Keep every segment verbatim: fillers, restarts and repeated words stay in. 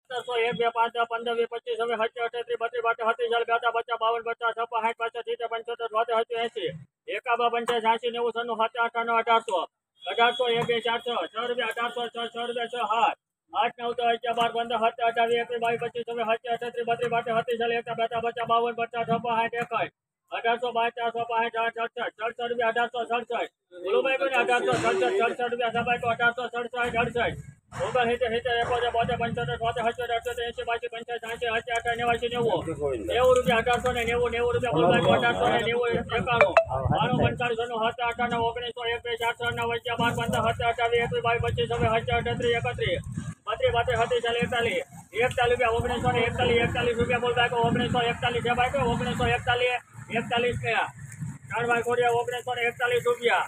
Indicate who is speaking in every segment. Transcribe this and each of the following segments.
Speaker 1: સત્તરસો એક બે પાંચ દસ પંદર વીસ પચીસ હવે સત્તર અઠત્રીસ બત્રીસ બાટે સત્રીસ બેતા પચાસ બાવન પચાસ છપ્પન સાઠ પાસઠ સિત્તેર પંચોતેર છોતેર સત્તર એસી એકાબા પંચાસ સાસી નેવું સન્નું સત્તર અઠાણું અઢારસો અઢારસો એક બે ચારસો છ રૂપિયા અઢારસો છ છ રૂપિયા છ સાત આઠ નવ તો અગિયાર બાર પંદર સત્તર અઠાવીસ એકવીસ બાવીસ પચીસ હવે સત્તર અઠત્રીસ બત્રીસ બાટે સત્રીસ એકા બેતા પચાસ બાવન પચાસ છપ્પન સાઠ એકાઠ અઢારસો બાર ચારસો પાંચ આઠ સડસઠ સડસઠ રૂપિયા અઢારસો સડસઠ બોલુભાઈ કોને અઢારસો સડસઠ સડસઠ રૂપિયા સભાઈ અઢારસો સડસઠ અડસઠ ઓગણ સિત્તેર સિત્તેર એકોતેર બોતેર પંચોતેર છોતેર સત્તર અઠ્યોતેર એસી બાસી પંચાસ સાસી અઠ્યાસી અઠાવન નેવાસી નેવું નેવું રૂપિયા અઢારસો ને નેવું નેવું રૂપિયા બોલભાઈ અઢારસો ને નેવું એકાણું બાણું પંચાળીસો નું સત્તર અઠાણું ઓગણીસો એક બે ચારસો નવ અગિયાર બાર પંદર સત્તર અઠાવીસ એકવીસ બાવીસ પચીસ હવે સત્તર અઠત્રીસ એકત્રીસ બત્રીસ બત્રીસ સત્રીસ એકતાલીસ એકતાલીસ રૂપિયા ઓગણીસો ને એકતાલીસ એકતાલીસ રૂપિયા બોલભાઈ ઓગણીસો એકતાલીસ છે ભાઈ ઓગણીસો એકતાલીસ એકતાલીસ કયા ચાર ભાઈ કોડિયા ઓગણીસો ને એકતાલીસ રૂપિયા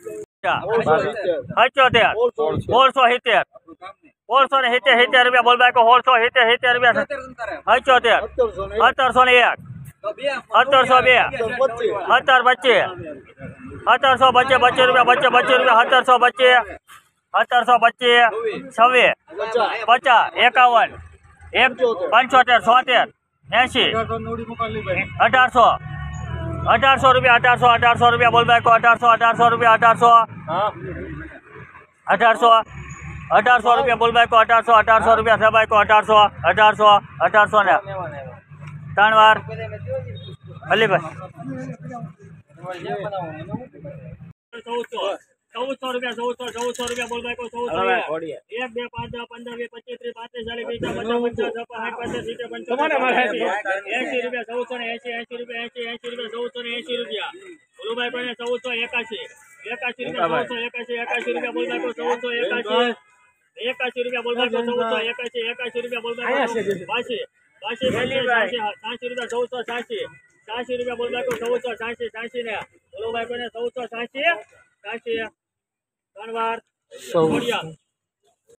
Speaker 1: અઠ્યોતેર સોળસો સિત્તેર સોળસો ને સિત્તેર સિત્તેર રૂપિયા બોલભાઈ સોળસો સિત્તેર સિત્તેર રૂપિયા અઠ્યોતેર સત્તરસો ને એક સત્તરસો બે સત્તર પચીસ સત્તરસો પચીસ પચીસ રૂપિયા પચીસ પચીસ રૂપિયા સત્તરસો પચીસ સત્તરસો પચીસ છવ્વીસ પચાસ એકાવન એક પંચોતેર છોતેર એસી અઢારસો અઢારસો રૂપિયા અઢારસો અઢારસો રૂપિયા બોલભાઈ કો અઢારસો અઢારસો રૂપિયા અઢારસો અઢારસો અઢારસો રૂપિયા બોલભાઈ કો અઢારસો અઢારસો રૂપિયા સભાઈ કો અઢારસો અઢારસો અઢારસો ને ત્રણ વાર અલીભાઈ ચૌદસો રૂપિયા ચૌદસો ચૌદસો રૂપિયા બોલભાઈ કો ચૌદસો એક બે પાંચ દસ પંદર વીસ પચીસ ત્રીસ પાંત્રીસ ચાલીસ પચાસ પચાસ પચાસ છપ્પન સાઠ પચાસ સિત્તેર પંચાવન એસી રૂપિયા ચૌદસો ને એસી એસી રૂપિયા એસી એસી રૂપિયા ચૌદસો ને એસી રૂપિયા બોલુભાઈ કોને ચૌદસો એકાશી એકાશી રૂપિયા ચૌદસો એકાશી એકાશી રૂપિયા બોલભાઈ કો ચૌદસો એકાશી એકાશી રૂપિયા બોલભાઈ કો ચૌદસો એકાશી એકાશી રૂપિયા બોલભાઈ બાસી બાસી સાસી રૂપિયા ચૌદસો સાસી સાસી રૂપિયા બોલભાઈ કો ચૌદસો સાસી સાસી ને બોલુભાઈ કોને ચૌદસો સાસી સાસી ત્રણ વાર